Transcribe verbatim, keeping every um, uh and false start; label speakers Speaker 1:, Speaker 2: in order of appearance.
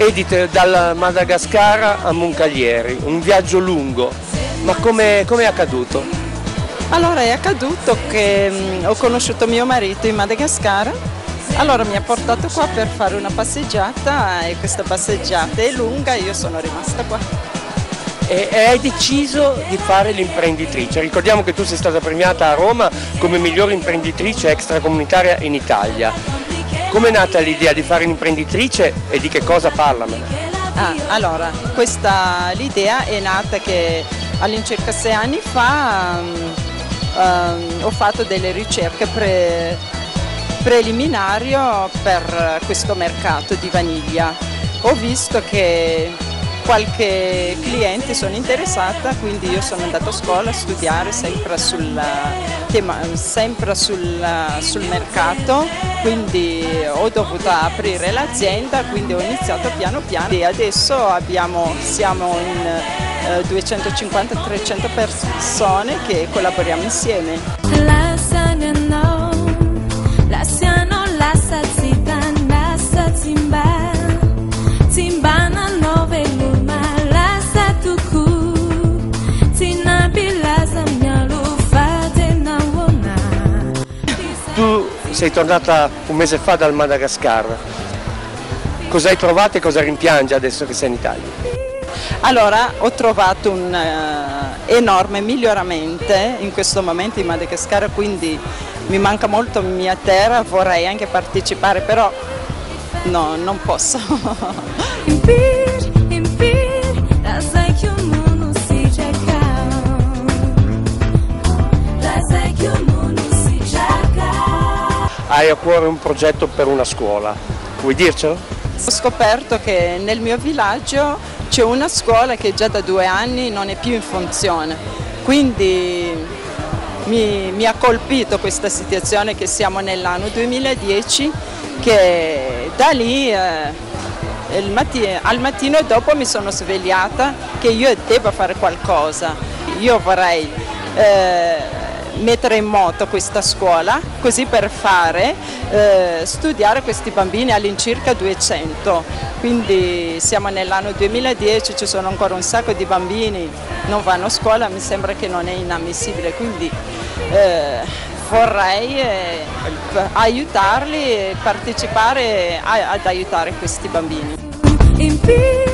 Speaker 1: Edith, dal Madagascar a Moncalieri, un viaggio lungo, ma come è accaduto?
Speaker 2: Allora è accaduto che mh, ho conosciuto mio marito in Madagascar, allora mi ha portato qua per fare una passeggiata e questa passeggiata è lunga e io sono rimasta qua.
Speaker 1: E hai deciso di fare l'imprenditrice. Ricordiamo che tu sei stata premiata a Roma come miglior imprenditrice extracomunitaria in Italia. Come è nata l'idea di fare l'imprenditrice e di che cosa parlamene?
Speaker 2: Ah, allora, questa l'idea è nata che all'incirca sei anni fa um, um, ho fatto delle ricerche pre, preliminari per questo mercato di vaniglia. Ho visto che qualche cliente sono interessata, quindi io sono andata a scuola a studiare sempre sul tema, sempre sul, sul mercato, quindi ho dovuto aprire l'azienda, quindi ho iniziato piano piano e adesso abbiamo, siamo in eh, duecentocinquanta trecento persone che collaboriamo insieme.
Speaker 1: Tu sei tornata un mese fa dal Madagascar, cosa hai trovato e cosa rimpiangi adesso che sei in Italia?
Speaker 2: Allora, ho trovato un uh, enorme miglioramento in questo momento in Madagascar, quindi mi manca molto mia terra, vorrei anche partecipare, però no, non posso.
Speaker 1: Hai a cuore un progetto per una scuola, vuoi dircelo?
Speaker 2: Ho scoperto che nel mio villaggio c'è una scuola che già da due anni non è più in funzione, quindi mi, mi ha colpito questa situazione che siamo nell'anno duemiladieci, che da lì eh, il mattino, al mattino dopo mi sono svegliata che io devo fare qualcosa, io vorrei eh, mettere in moto questa scuola così per fare eh, studiare questi bambini all'incirca duecento, quindi siamo nell'anno duemiladieci, ci sono ancora un sacco di bambini che non vanno a scuola, mi sembra che non è inammissibile, quindi eh, vorrei eh, aiutarli e partecipare a, ad aiutare questi bambini.